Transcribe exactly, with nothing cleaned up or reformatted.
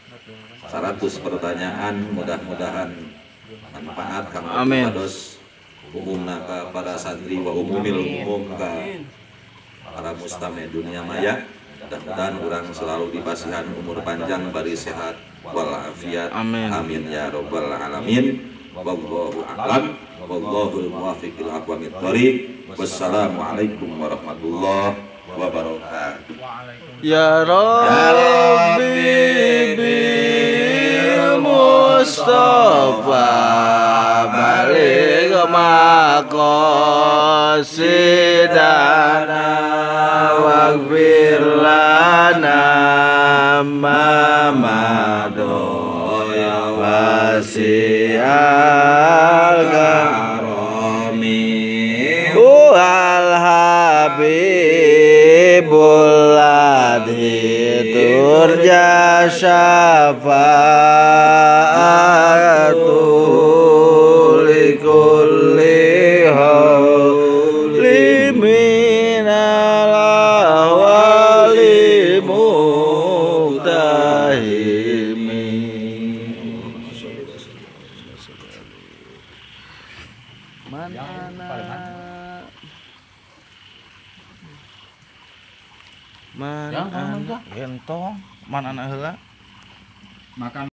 seratus pertanyaan, mudah-mudahan manfaat kanggo pados umumna ka para santri wa umumil umum ka para mustami dunia maya. Mudah-mudahan orang selalu dipasihan umur panjang, bari sehat walafiat. Amin. Amin ya robbal alamin. Wallahu a'lam. Wallahul muwaffiq ila aqwamit thoriq. Wassalamualaikum warahmatullahi wabarakatuh. Ya Rabbi bil Mustafa balik maqasidana waghfir lana ma madoya wasi'al karami wal habibul ladhi turja syafa'atu likulli hawli minal ahwali muhtahimi. Mana mana anak gentong mana anak heula makan